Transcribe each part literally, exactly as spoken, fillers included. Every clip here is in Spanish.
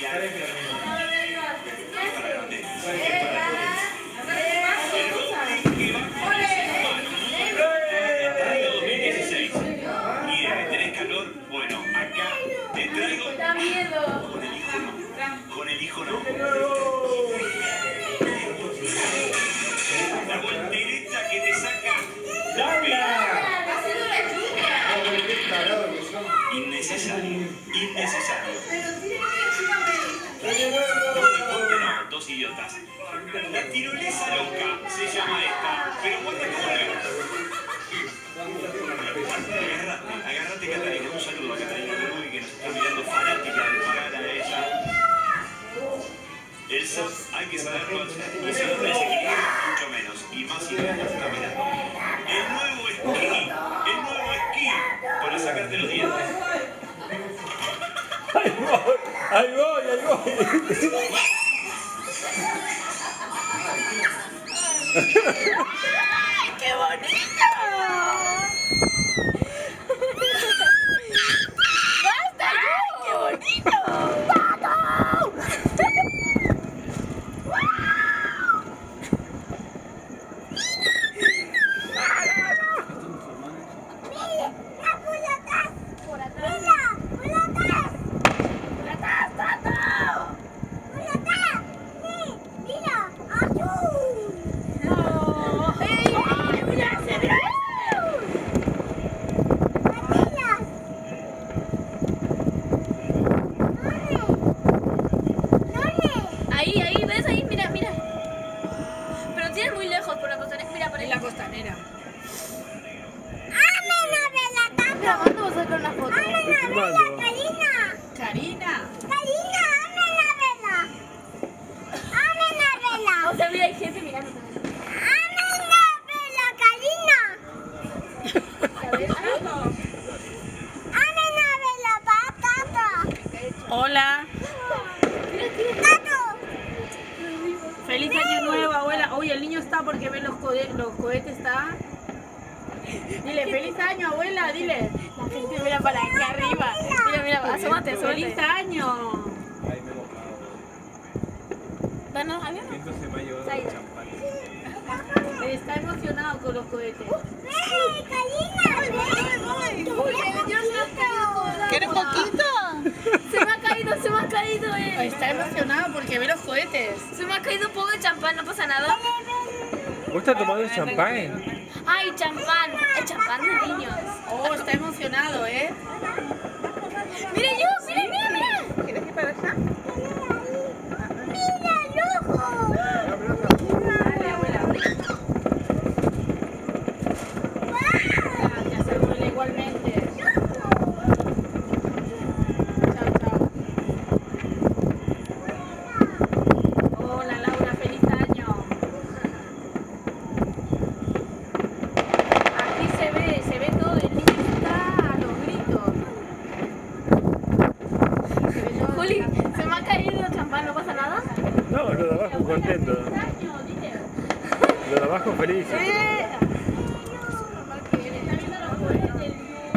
¿Tenés calor? Bueno, acá te traigo... Da miedo. Con el hijo no. Con el hijo no. La voltereta que te saca la pena. Innecesario. Innecesario. No, deporte no, dos idiotas. La tirolesa loca se llama esta. Pero guarda como la Agarrate, agarrate Catalina, un saludo a Catalina Bergui que nos está mirando fanática de pagar a ella. Elsa, hay que saberlo, y si no te desequilibra, mucho menos, y más si no te está mirando. El nuevo esquí, el nuevo esquí, para sacarte los dientes. Ahí voy, ahí voy, ahí voy. ¡Ay, qué bonito! ¡Basta! ¡Ay, qué bonito! ¡Pato! Ahí, ahí, ¿ves? Ahí, mira, mira. Pero tienes muy lejos por la costanera. Mira, por ahí. En la costanera. Mira, ¿cuándo vas a sacar una foto? Karina. O sea, mira, hay gente mirando también. Hola. Feliz año nuevo, abuela. Uy, el niño está porque ve los, cohe los cohetes, está. Dile, feliz año, abuela, dile. La gente mira para acá arriba. Mira, mira, asómate, Feliz asómate. año. Danos, ¿había? Está emocionado con los cohetes. ¿Quieres poquito? Se me ha caído, se me ha caído eh. Está emocionado porque ve los cohetes. Se me ha caído un poco de champán, no pasa nada. ¿Vos estás tomando champán? Ay, champán, el champán de niños. Oh, está emocionado, ¿eh? Mira yo, mira, mira, mira. ¿Quieres ir para allá? Dale, abuela. Gracias, abuela, igualmente. Chao, chao. Hola, Laura, feliz año. Aquí se ve, se ve todo, el niño está a los gritos. Se ve todo. Juli, se me ha caído el champán, ¿no pasa nada? No, los de abajo contentos. Feliz año, dile. Los de abajo felices. Eh. Que le está viendo los cohetes.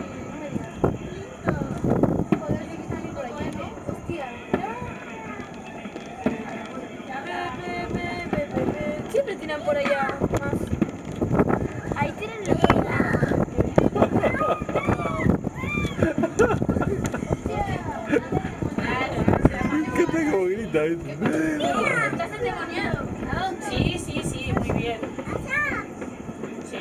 Siempre tiran por allá más. Ahí tienen los ¿Qué tal como grita? ¿Estás endemoniado? ¿A dónde? Sí, sí, sí, muy bien. Sí.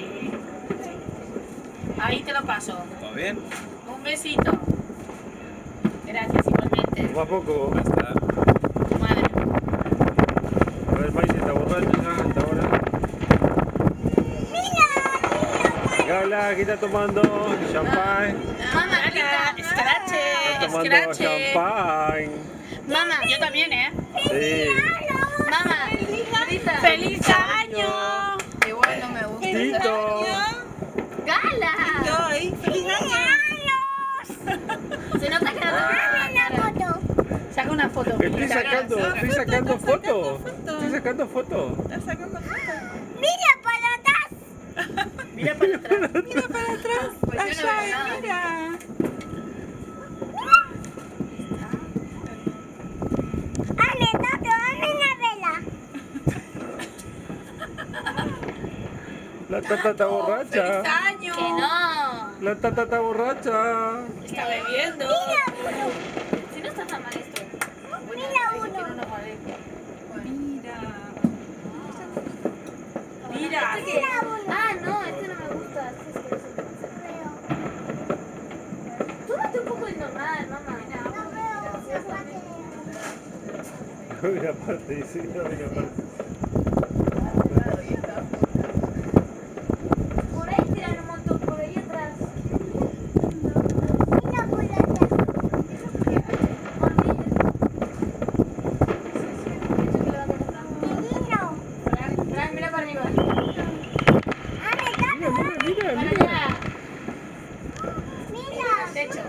Ahí te lo paso. ¿Todo bien? Un besito. Gracias, igualmente. Poco a poco. Hasta. Tu madre. A ver, Maite está borracho ya hasta ahora. Gala, ¿qué está tomando? Champán. Mamá, Hola, escrache, Está tomando escrache. champán. mamá, Yo también, ¿eh? Sí. mamá, grita. ¡Feliz año! Igual no me gusta. Tito. ¡Gala! ¡Feliz año! Se nota que no te Saca una foto. Estoy sacando, estoy sacando fotos. Estoy sacando fotos. ¿Estás sacando fotos? Mira para atrás. Mira para atrás. Pues yo no Allá, veo nada. mira. La tata está borracha. ¡Feliz año! Que no. La tata está borracha. Está bebiendo. Si no está tan mal esto. Mira. Mira. ¿Este qué? Ah, no, este no me gusta. Este es que tómate un poco de normal, mamá. Mira aparte, dice, mira aparte. Por ahí tiran un montón, por ahí atrás. Fran, mira para arriba. Mira, mira, mira, Para mira. allá. El techo.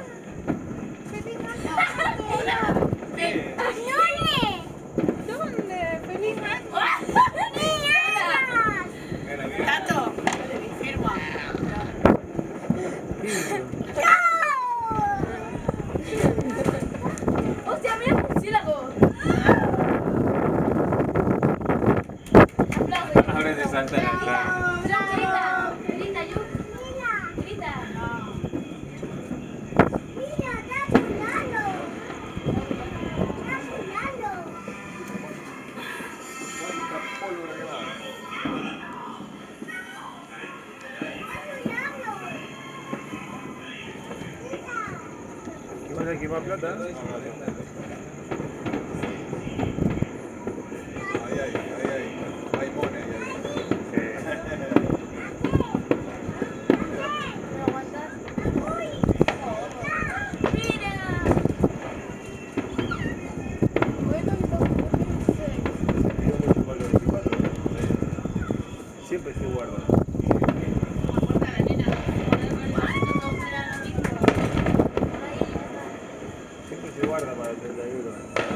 ¿Dónde? ¡Feliz año! Tato. Firma. Hostia, mira el murciélago. Aplaude. Ahora se salta la cara. Grita, grita, Yu. Grita. ¿Qué vas a quemar plata? Ahí, ahí, ahí, ahí. Hay mone, ahí, ahí. ¿Me aguantas? Mira. Siempre se guarda. Siempre se guarda para el treinta y uno.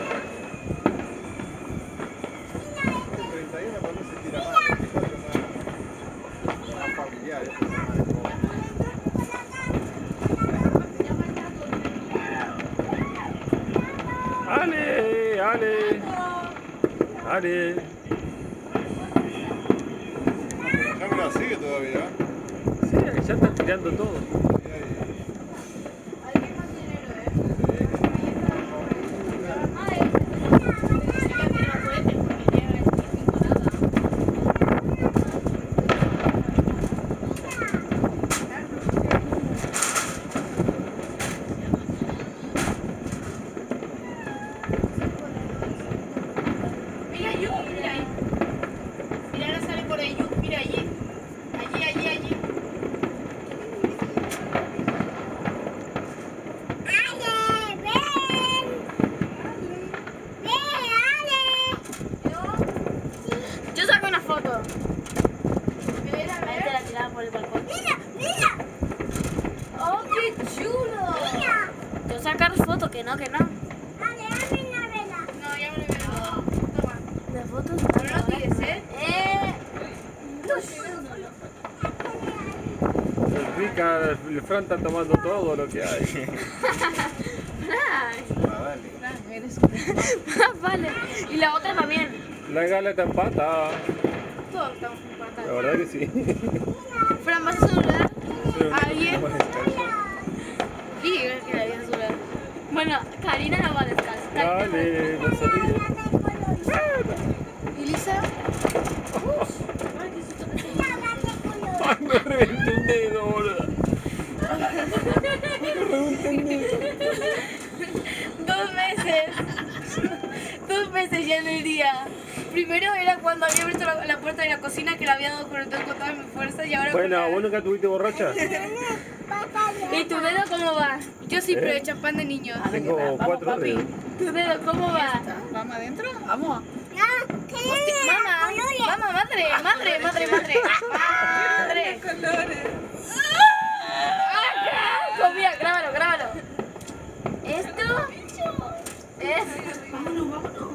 El treinta y uno cuando se tira más, el veinticuatro más, más familiar. Eso es más de todo. ¡Ale! ¡Ale! ¡Ale! Ya mira, sigue todavía. Sí, ya están tirando todo. Ahí, ahí. Mira, Yu, mira ahí. Mira, ahora sale por ahí, Yu. Mira allí. Allí, allí, allí. Yo saco una foto. Ahí te la tiraba por el balcón. ¡Oh, qué chulo! Yo sacar foto, que no, que no. No, ya me lo veo. Toma. ¿De fotos? Pero no tires, ¿eh? Eh. Rica, el Fran está tomando todo lo que hay. Ay. Ah, dale. Vale. Y la otra también. La gala está empata. Todos estamos empatados. La verdad que sí. Fran, ¿vas a saludar Pero a alguien? no descanso. Sí, es que la había azul. Bueno, Karina no va a descansar. Dale, no sabía. ¿Y Lisa? Ay, me reventé un dedo, boludo. Me reventé un dedo. Dos meses. Dos meses ya en el día. Primero era cuando había abierto la, la puerta de la cocina que la había dado con el con toda mi fuerza y ahora Bueno, con ¿vos nunca tuviste borracha? la... ¿Y tu dedo cómo va? Yo sí, pero ¿Eh? de champán de niño. Tengo cuatro papi. dedos. ¿Tu dedo cómo va? ¿Vamos adentro? Vamos. Mamá, mamá, madre, madre, madre, madre. Madre. Ah, mira, grábalo, grábalo. Esto es. Vámonos, vámonos.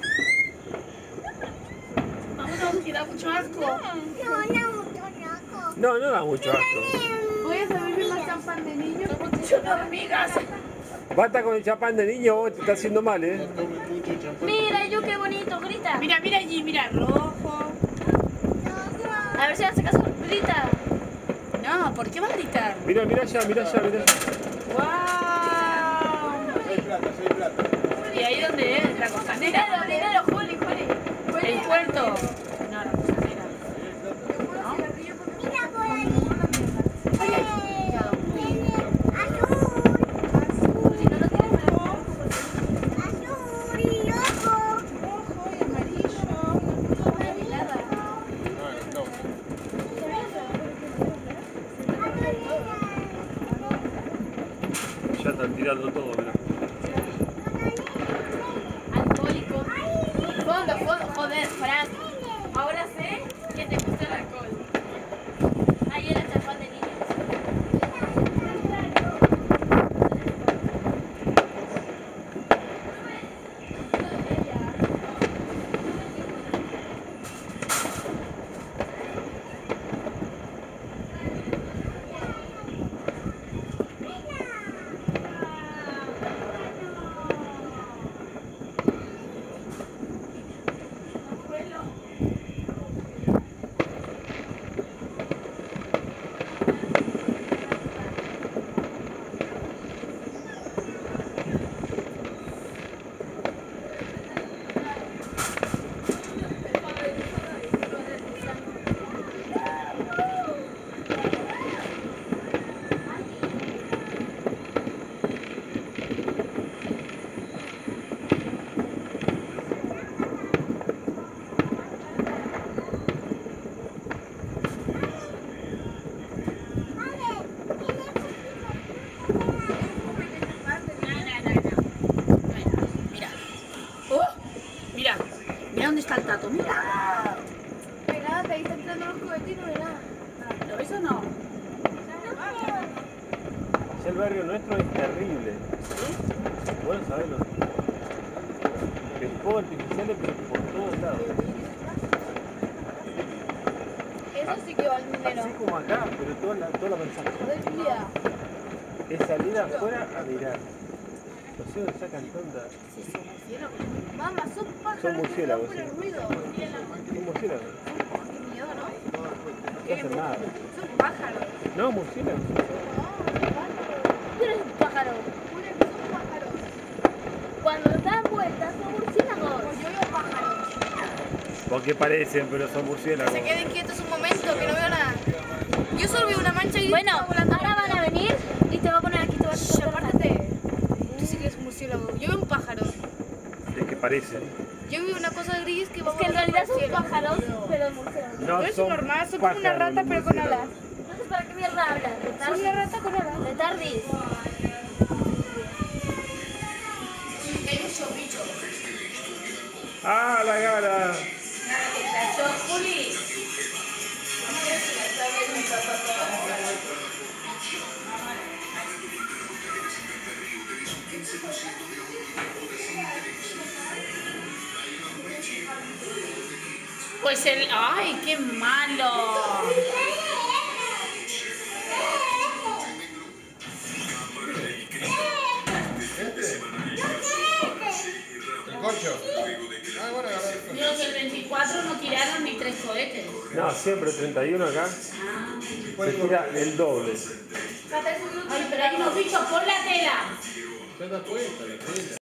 Vámonos, que da mucho asco. No, no da mucho asco. Voy a servirme más champán de niño porque yo no hormigas. Basta con el chapán de niño, vos te está haciendo mal, ¿eh? Mira, yo qué bonito, grita. Mira, mira allí, mira, rojo. A ver si hace caso. maldita. No, ¿por qué maldita? Mira, mira allá, mira allá, mira allá. ¡Wow! Soy plata, soy plata. ¿Y ahí dónde es? ¿La costanera? Dinero, dinero, Juli, Juli. ¿El puerto? No, la costanera. Ay, ay. Si no lo tienes, me lo No, no. Ya están tirando todo, mira. Alcohólico. Fondo, fondo, joder, Frank. Ahora sé que te gusta el alcohol. Ahí era champán de niños. Mira, mira dónde está el tato, mira. Mira, que ahí está entrando los cohetes y no ve nada. ¿Lo ves o no? Ya el barrio nuestro es terrible. Bueno, sabes los fuegos artificiales, pero por todos lados. Eso sí que vale dinero. Así como acá, pero toda la, toda la manzana. Joder, Julia. Es salir afuera a mirar. Los ciegos sacan tanta. Mamá, son pájaros. Son murciélagos, que sí. van por el ruido. Son murciélagos. Qué miedo, ¿no? No hacen nada. Son pájaros. No, murciélagos. Tú eres un pájaro. Julia, que son pájaros. Cuando dan vueltas son murciélagos. Pues yo veo pájaros. Porque parecen, pero son murciélagos. Se queden quietos un momento, que no veo nada. Yo solo veo una mancha y Bueno, está volando. ahora van a venir y te va a poner aquí, te va a Shh, apártate. Tú sí que eres un murciélago. Yo veo un pájaro. Es que parecen. Yo veo una cosa gris que va Es que en volando realidad por el son cielo. pájaros, pero murciélagos. No Pero es son normal, son como una pájaros, rata, los pero con murciélagos. alas. Entonces, ¿para qué mierda hablas? De Son tardis. una rata con alas. De tardis. Hay muchos bichos. ¡Ah, la gala! Juli. Pues el... ¡Ay, qué malo! ¿El corcho? Ah, bueno, agarrar el corcho. Los del veinticuatro no tiraron ni tres cohetes. No, siempre treinta y uno acá. Se tira el doble. Ay, pero hay unos bichos por la tela. ¿Te das cuenta? La tela.